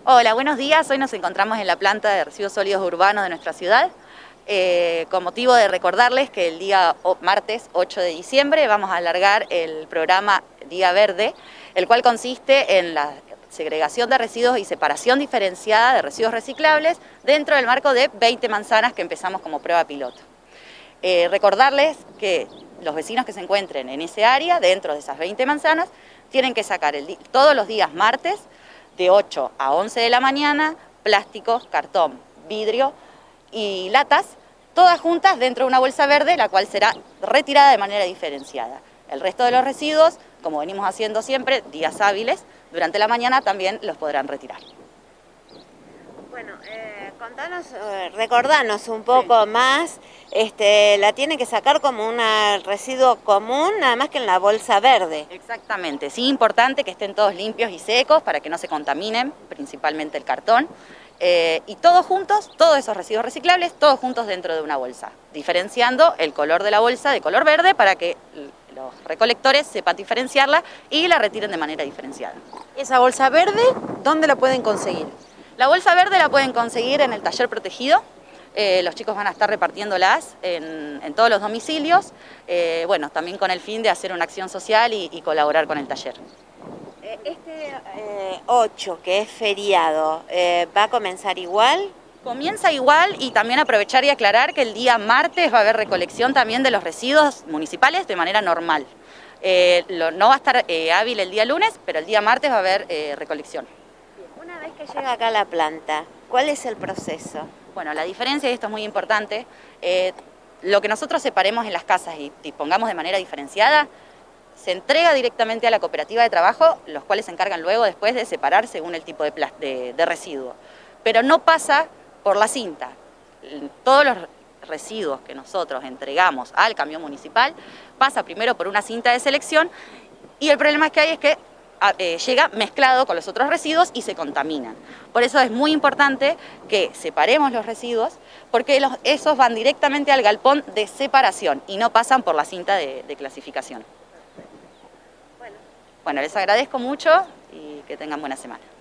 Hola, buenos días. Hoy nos encontramos en la planta de residuos sólidos urbanos de nuestra ciudad, con motivo de recordarles que el día martes 8 de diciembre vamos a alargar el programa Día Verde, el cual consiste en la segregación de residuos y separación diferenciada de residuos reciclables dentro del marco de 20 manzanas que empezamos como prueba piloto. Recordarles que los vecinos que se encuentren en ese área, dentro de esas 20 manzanas, tienen que sacar todos los días martes, de 8 a 11 de la mañana, plásticos, cartón, vidrio y latas, todas juntas dentro de una bolsa verde, la cual será retirada de manera diferenciada. El resto de los residuos, como venimos haciendo siempre, días hábiles, durante la mañana también los podrán retirar. Bueno, recordanos un poco más, la tienen que sacar como un residuo común, nada más que en la bolsa verde. Exactamente, sí, importante que estén todos limpios y secos para que no se contaminen, principalmente el cartón, y todos juntos, todos esos residuos reciclables, todos juntos dentro de una bolsa, diferenciando el color de la bolsa de color verde para que los recolectores sepan diferenciarla y la retiren de manera diferenciada. ¿Esa bolsa verde, dónde la pueden conseguir? La bolsa verde la pueden conseguir en el taller protegido. Los chicos van a estar repartiéndolas en todos los domicilios, bueno, también con el fin de hacer una acción social y colaborar con el taller. Este 8, que es feriado, ¿va a comenzar igual? Comienza igual, y también aprovechar y aclarar que el día martes va a haber recolección también de los residuos municipales de manera normal. No va a estar hábil el día lunes, pero el día martes va a haber recolección. Una vez que llega acá a la planta, ¿cuál es el proceso? Bueno, la diferencia, y esto es muy importante, lo que nosotros separemos en las casas y dispongamos de manera diferenciada, se entrega directamente a la cooperativa de trabajo, los cuales se encargan luego después de separar según el tipo de residuo. Pero no pasa por la cinta. Todos los residuos que nosotros entregamos al camión municipal pasa primero por una cinta de selección, y el problema que hay es que llega mezclado con los otros residuos y se contaminan. Por eso es muy importante que separemos los residuos, porque esos van directamente al galpón de separación y no pasan por la cinta de clasificación. Bueno, les agradezco mucho y que tengan buena semana.